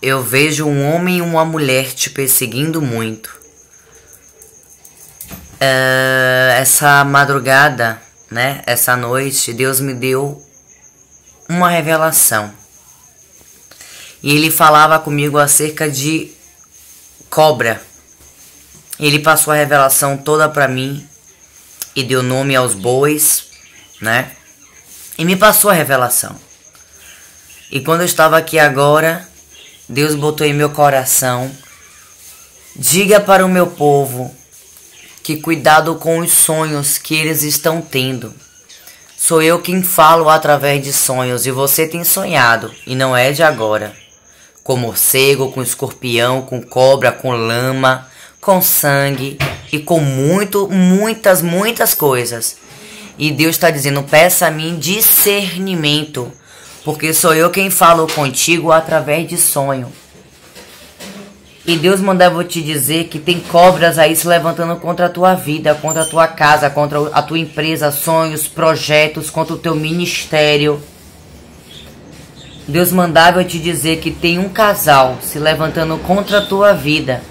Eu vejo um homem e uma mulher te perseguindo muito. Essa madrugada, né? Essa noite, Deus me deu uma revelação. E Ele falava comigo acerca de cobra. Ele passou a revelação toda para mim e deu nome aos bois, né? E me passou a revelação. E quando eu estava aqui agora, Deus botou em meu coração: diga para o meu povo que cuidado com os sonhos que eles estão tendo. Sou eu quem falo através de sonhos, e você tem sonhado, e não é de agora. Com morcego, com escorpião, com cobra, com lama, com sangue e com muitas coisas. E Deus está dizendo: peça a mim discernimento, porque sou eu quem falo contigo através de sonho. E Deus mandava te dizer que tem cobras aí se levantando contra a tua vida, contra a tua casa, contra a tua empresa, sonhos, projetos, contra o teu ministério. Deus mandava te dizer que tem um casal se levantando contra a tua vida,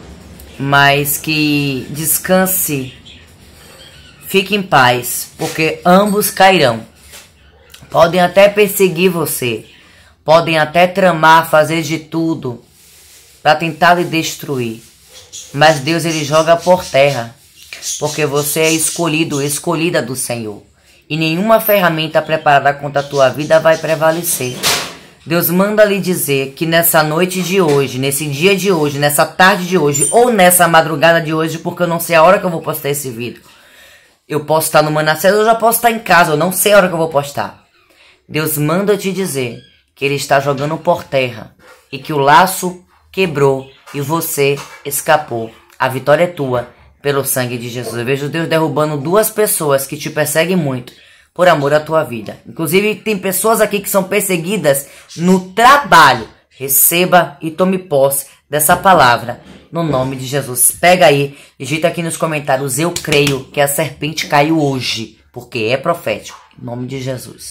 mas que descanse, fique em paz, porque ambos cairão. Podem até perseguir você, podem até tramar, fazer de tudo para tentar lhe destruir, mas Deus, ele joga por terra, porque você é escolhido, escolhida do Senhor, e nenhuma ferramenta preparada contra a tua vida vai prevalecer. Deus manda lhe dizer que nessa noite de hoje, nesse dia de hoje, nessa tarde de hoje, ou nessa madrugada de hoje, porque eu não sei a hora que eu vou postar esse vídeo. Eu posso estar no Manassés, eu já posso estar em casa, eu não sei a hora que eu vou postar. Deus manda te dizer que Ele está jogando por terra e que o laço quebrou e você escapou. A vitória é tua pelo sangue de Jesus. Eu vejo Deus derrubando duas pessoas que te perseguem muito por amor à tua vida. Inclusive tem pessoas aqui que são perseguidas no trabalho. Receba e tome posse dessa palavra no nome de Jesus. Pega aí, digita aqui nos comentários: eu creio que a serpente caiu hoje, porque é profético. Em nome de Jesus.